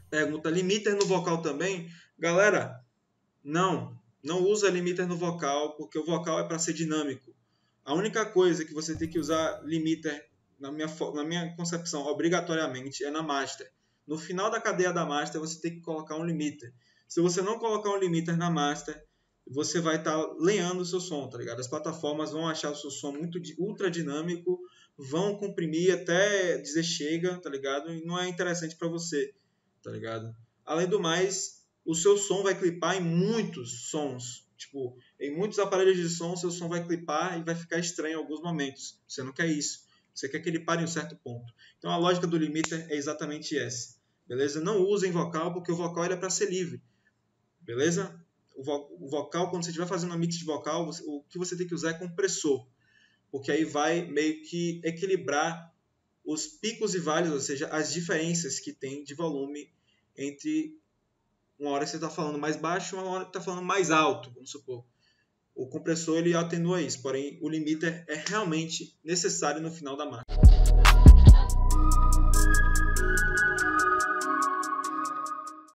Pergunta, limiter no vocal também? Galera, não usa limiter no vocal, porque o vocal é para ser dinâmico. A única coisa que você tem que usar limiter, na minha concepção, obrigatoriamente, é na master. No final da cadeia da master, você tem que colocar um limiter. Se você não colocar um limiter na master, você vai estar lenhando o seu som, tá ligado? As plataformas vão achar o seu som muito ultra dinâmico, vão comprimir até dizer chega, tá ligado? E não é interessante para você, tá ligado? Além do mais, o seu som vai clipar em muitos sons. Tipo, em muitos aparelhos de som, seu som vai clipar e vai ficar estranho em alguns momentos. Você não quer isso. Você quer que ele pare em um certo ponto. Então a lógica do limiter é exatamente essa. Beleza? Não usem vocal, porque o vocal é para ser livre. Beleza? O vocal, quando você estiver fazendo uma mix de vocal, o que você tem que usar é compressor. Porque aí vai meio que equilibrar os picos e vales, ou seja, as diferenças que tem de volume entre uma hora que você está falando mais baixo e uma hora que está falando mais alto, vamos supor. O compressor ele atenua isso, porém o limiter é realmente necessário no final da marcha.